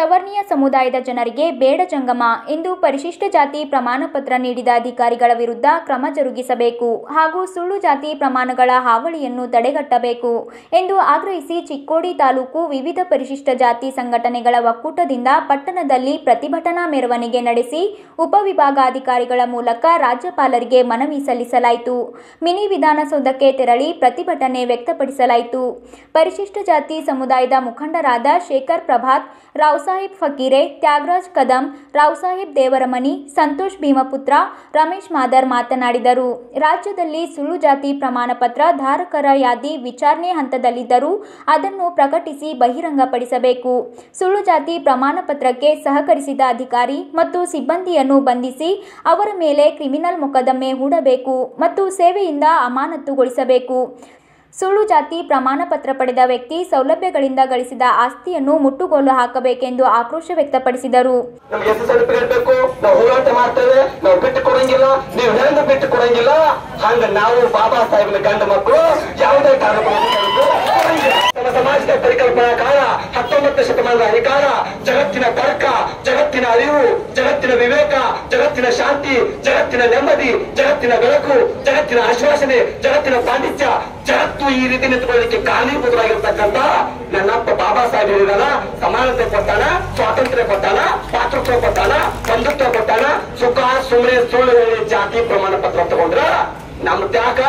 ಸವರ್ಣೀಯ ಸಮುದಾಯದ ಜನರಿಗೆ ಬೇಡ ಜಂಗಮ ಎಂದು ಪರಿಶಿಷ್ಟ ಜಾತಿ ಪ್ರಮಾಣ ಪತ್ರ ನೀಡಿದ ಅಧಿಕಾರಿಗಳ ವಿರುದ್ಧ ಕ್ರಮ ಜರುಗಿಸಬೇಕು ಹಾಗೂ ಸುಳ್ಳು ಜಾತಿ ಪ್ರಮಾಣಗಳ ಹಾವಳಿಯನ್ನು ತಡೆಗಟ್ಟಬೇಕು ಎಂದು ಆಗ್ರಹಿಸಿ ಚಿಕ್ಕೋಡಿ ತಾಲೂಕು ವಿವಿಧ ಪರಿಶಿಷ್ಟ ಜಾತಿ ಸಂಘಟನೆಗಳ ಒಕ್ಕೂಟದಿಂದ ಪಟ್ಟಣದಲ್ಲಿ ಪ್ರತಿಭಟನಾ ಮೆರವಣಿಗೆ ನಡೆಸಿ ಉಪವಿಭಾಗಾಧಿಕಾರಿಗಳ ಮೂಲಕ ರಾಜ್ಯಪಾಲರಿಗೆ ಮನವಿ ಸಲ್ಲಿಸಲಾಯಿತು. ಮಿನಿ ವಿಧಾನಸೌಧಕ್ಕೆ ತೆರಳಿ ಪ್ರತಿಭಟನೆ ವ್ಯಕ್ತಪಡಿಸಲಾಯಿತು. ಪರಿಶಿಷ್ಟ ಜಾತಿ ಸಮುದಾಯದ ಮುಖಂಡರಾದ ಶೇಖರ್ ಪ್ರಭಾತ್, ರಾವ್ ಸಾಹೇಬ್ ಫಕೀರೆ, ತ್ಯಾಗರಾಜ್ ಕದಂ, ರಾವ್ ಸಾಹೇಬ್ ದೇವರಮನಿ, ಸಂತೋಷ್ ಭೀಮಪುತ್ರ, ರಮೇಶ್ ಮಾದರ್ ಮಾತನಾಡಿದರು. ರಾಜ್ಯದಲ್ಲಿ ಸುಳ್ಳು ಜಾತಿ ಪ್ರಮಾಣ ಪತ್ರ ಧಾರಕರ ಯಾದಿ ವಿಚಾರಣೆ ಹಂತದಲ್ಲಿದ್ದರೂ ಅದನ್ನು ಪ್ರಕಟಿಸಿ ಬಹಿರಂಗಪಡಿಸಬೇಕು. ಸುಳ್ಳು ಜಾತಿ ಪ್ರಮಾಣ ಪತ್ರಕ್ಕೆ ಸಹಕರಿಸಿದ ಅಧಿಕಾರಿ ಮತ್ತು ಸಿಬ್ಬಂದಿಯನ್ನು ಬಂಧಿಸಿ ಅವರ ಮೇಲೆ ಕ್ರಿಮಿನಲ್ ಮೊಕದ್ದಮೆ ಹೂಡಬೇಕು ಮತ್ತು ಸೇವೆಯಿಂದ ಅಮಾನತುಗೊಳಿಸಬೇಕು. ಸುಳ್ಳು ಜಾತಿ ಪ್ರಮಾಣ ಪತ್ರ ಪಡೆದ ವ್ಯಕ್ತಿ ಸೌಲಭ್ಯಗಳಿಂದ ಗಳಿಸಿದ ಆಸ್ತಿಯನ್ನು ಮುಟ್ಟುಗೋಲು ಹಾಕಬೇಕೆಂದು ಆಕ್ರೋಶ ವ್ಯಕ್ತಪಡಿಸಿದರು. ಹೋರಾಟ ಮಾಡ್ತೇವೆ, ನಾವು ಬಿಟ್ಟು ಕೊಡಂಗಿಲ್ಲ, ನೀವು ಹೆಂಗ ಬಿಟ್ಟು ಕೊಡಂಗಿಲ್ಲ ಹಂಗ ನಾವು ಬಾಬಾ ಸಾಹೇಬನ ಗಂಡ ಮಕ್ಕಳು ಯಾವುದೇ ಕಾರಣಕ್ಕೂ ಸಮಾಜದ ಪರಿಕಲ್ಪನಾ ಕಾಲ 19ನೇ ಶತಮಾನದ ಅಧಿಕಾರ, ಜಗತ್ತಿನ ತರ್ಕ, ಜಗತ್ತಿನ ಅರಿವು, ಜಗತ್ತಿನ ವಿವೇಕ, ಜಗತ್ತಿನ ಶಾಂತಿ, ಜಗತ್ತಿನ ನೆಮ್ಮದಿ, ಜಗತ್ತಿನ ಬೆಳಕು, ಜಗತ್ತಿನ ಆಶ್ವಾಸನೆ, ಜಗತ್ತಿನ ಪಾಂಡಿತ್ಯ, ಜಗತ್ತು ಈ ರೀತಿ ನಿಂತುಕೊಳ್ಳಲಿಕ್ಕೆ ಕಾರಣೀಭೂತವಾಗಿರ್ತಕ್ಕಂಥ ನನ್ನಪ್ಪ ಬಾಬಾ ಸಾಹೇಬ್ ಹೇಳಿದಾನ. ಸಮಾನತೆ ಕೊಟ್ಟಾನ, ಸ್ವಾತಂತ್ರ್ಯ ಕೊಟ್ಟಾನ, ಪಾತೃತ್ವ ಕೊಟ್ಟಾನ, ಬಂಧುತ್ವ ಕೊಟ್ಟಾನ. ಸುಖ ಸುಮ್ಮನೆ ಸುಳ್ಳು ಜಾತಿ ಪ್ರಮಾಣ ಪತ್ರ ತಗೊಂಡ್ರ ನಮ್ಮ ತ್ಯಾಗ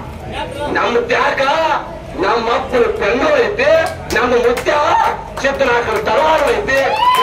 ನಮ್ಮ ಅಪ್ಪನ ಪೆನ್ನು ಐತಿ, ನಮ್ಮ ಮುತ್ಯ चित्रनाखर तलवार होते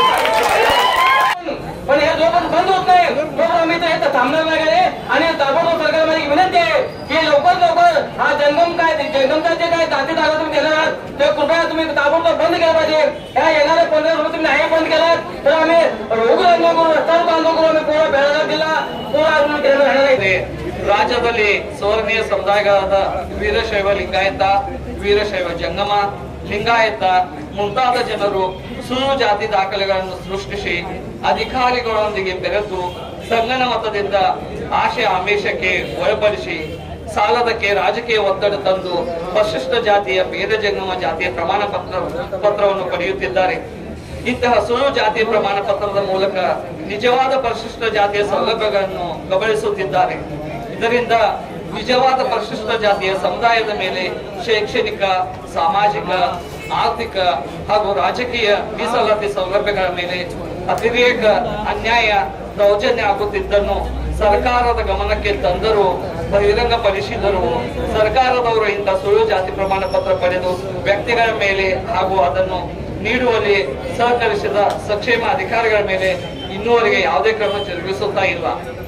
पण हे जोपर्यंत बंद होत नाही तोपर्यंत आम्ही इथं थांबणार वगैरे आणि ताबडतोब सरकारमध्ये विनंती आहे की लवकर हा जंगमचा जे काय जाती दाखला तुम्ही देणार आहात ते कृपया तुम्ही ताबडतोब बंद केला पाहिजे. या येणाऱ्या 15 दिवस तुम्ही नाही बंद केलात तर आम्ही उग्र आंदोलन करू, रस्त्यावर आंदोलन करू. आम्ही पूर्ण बेळगाव जिल्हा पूर्ण आंदोलन केलं राहणार आहे. ರಾಜ್ಯದಲ್ಲಿ ಸವರ್ಣೀಯ ಸಮುದಾಯಗಳಾದ ವೀರಶೈವ ಲಿಂಗಾಯತ, ವೀರಶೈವ ಜಂಗಮ, ಲಿಂಗಾಯತ ಮುಂತಾದ ಜನರು ಸುಳ್ಳು ಜಾತಿ ದಾಖಲೆಗಳನ್ನು ಸೃಷ್ಟಿಸಿ ಅಧಿಕಾರಿಗಳೊಂದಿಗೆ ಬೆರೆತು ಸಂಗನ ಮತದಿಂದ ಆಶೆ ಆಮಿಷಕ್ಕೆ ಒಳಪಡಿಸಿ ಸಾಲದಕ್ಕೆ ರಾಜಕೀಯ ಒತ್ತಡ ತಂದು ಪರಿಶಿಷ್ಟ ಜಾತಿಯ ಬೇರೆ ಜಂಗಮ ಜಾತಿಯ ಪ್ರಮಾಣ ಪತ್ರವನ್ನು ಪಡೆಯುತ್ತಿದ್ದಾರೆ. ಇಂತಹ ಸುಳ್ಳು ಜಾತಿಯ ಪ್ರಮಾಣ ಪತ್ರದ ಮೂಲಕ ನಿಜವಾದ ಪರಿಶಿಷ್ಟ ಜಾತಿಯ ಸೌಲಭ್ಯಗಳನ್ನು ಕಬಳಿಸುತ್ತಿದ್ದಾರೆ. ಇದರಿಂದ ನಿಜವಾದ ಪರಿಶಿಷ್ಟ ಜಾತಿಯ ಸಮುದಾಯದ ಮೇಲೆ ಶೈಕ್ಷಣಿಕ, ಸಾಮಾಜಿಕ, ಆರ್ಥಿಕ ಹಾಗೂ ರಾಜಕೀಯ ಮೀಸಲಾತಿ ಸೌಲಭ್ಯಗಳ ಮೇಲೆ ಅತಿರೇಕ, ಅನ್ಯಾಯ, ದೌರ್ಜನ್ಯ ಆಗುತ್ತಿದ್ದನ್ನು ಸರ್ಕಾರದ ಗಮನಕ್ಕೆ ತಂದರೂ ಬಹಿರಂಗಪಡಿಸಿದರು. ಸರ್ಕಾರದವರು ಇಂತಹ ಸುಳ್ಳು ಜಾತಿ ಪ್ರಮಾಣ ಪತ್ರ ಪಡೆದು ವ್ಯಕ್ತಿಗಳ ಮೇಲೆ ಹಾಗೂ ಅದನ್ನು ನೀಡುವಲ್ಲಿ ಸಹಕರಿಸಿದ ಸಕ್ಷೇಮ ಅಧಿಕಾರಿಗಳ ಮೇಲೆ ಇನ್ನೂವರೆಗೆ ಯಾವುದೇ ಕ್ರಮ ಜರುಗಿಸುತ್ತಾ ಇಲ್ಲ.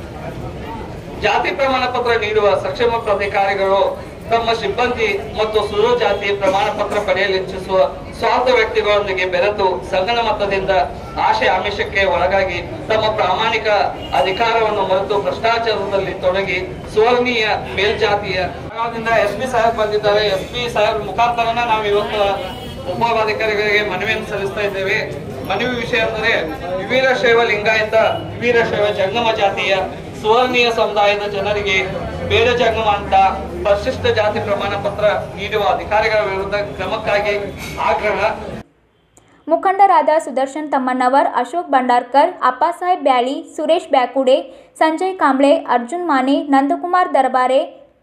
ಜಾತಿ ಪ್ರಮಾಣ ಪತ್ರ ನೀಡುವ ಸಕ್ಷೇಮ ಪ್ರಾಧಿಕಾರಿಗಳು ತಮ್ಮ ಸಿಬ್ಬಂದಿ ಮತ್ತು ಸುಳ್ಳು ಜಾತಿ ಪ್ರಮಾಣ ಪತ್ರ ಪಡೆಯಲು ಇಚ್ಛಿಸುವ ಸ್ವಾರ್ಥ ವ್ಯಕ್ತಿಗಳೊಂದಿಗೆ ಬೆರೆತು ಸಂಗನ ಮತದಿಂದ ಆಶೆ ಆಮಿಷಕ್ಕೆ ಒಳಗಾಗಿ ತಮ್ಮ ಪ್ರಾಮಾಣಿಕ ಅಧಿಕಾರವನ್ನು ಮರೆತು ಭ್ರಷ್ಟಾಚಾರದಲ್ಲಿ ತೊಡಗಿ ಸುವರ್ಣೀಯ ಮೇಲ್ಜಾತಿಯ ಎಸ್ಪಿ ಸಾಹೇಬ್ ಬಂದಿದ್ದಾರೆ. ಎಸ್ಪಿ ಸಾಹೇಬ್ ಮುಖಾಂತರನ ನಾವು ಇವತ್ತು ಉಪವಿಭಾಗಾಧಿಕಾರಿಗಳಿಗೆ ಮನವಿಯನ್ನು ಸಲ್ಲಿಸ್ತಾ ಇದ್ದೇವೆ. ಮನವಿ ವಿಷಯ ಅಂದರೆ ವೀರಶೈವ ಲಿಂಗಾಯತ, ವೀರಶೈವ ಜಂಗಮ ಜಾತಿಯ ಸುವರ್ಣೀಯ ಸಮುದಾಯದ ಜನರಿಗೆ ಬೇಡ ಜಂಗಮ ಅಂತ ಪರಿಶಿಷ್ಟ ಜಾತಿ ಪ್ರಮಾಣ ಪತ್ರ ನೀಡುವ ಅಧಿಕಾರಿಗಳ ವಿರುದ್ಧ ಕ್ರಮಕ್ಕಾಗಿ ಆಗ್ರಹ. ಮುಖಂಡರಾದ ಸುದರ್ಶನ್ ತಮ್ಮಣ್ಣವರ್, ಅಶೋಕ್ ಭಂಡಾರ್ಕರ್, ಅಪ್ಪಾಸಾಹೇಬ್ ಬ್ಯಾಳಿ, ಸುರೇಶ್ ಬ್ಯಾಕುಡೆ, ಸಂಜಯ್ ಕಾಂಬ್ಳೆ, ಅರ್ಜುನ್ ಮಾನೆ, ನಂದಕುಮಾರ್ ದರ್ಬಾರೆ,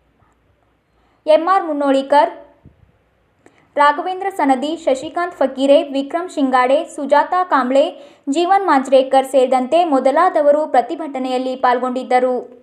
ಎಂಆರ್ ಮುನ್ನೋಳಿಕರ್, ರಾಘವೇಂದ್ರ ಸನದಿ, ಶಶಿಕಾಂತ್ ಫಕೀರೆ, ವಿಕ್ರಮ್ ಶಿಂಗಾಡೆ, ಸುಜಾತಾ ಕಾಂಬ್ಳೆ, ಜೀವನ್ ಮಾಂಜ್ರೇಕರ್ ಸೇರಿದಂತೆ ಮೊದಲಾದವರು ಪ್ರತಿಭಟನೆಯಲ್ಲಿ ಪಾಲ್ಗೊಂಡಿದ್ದರು.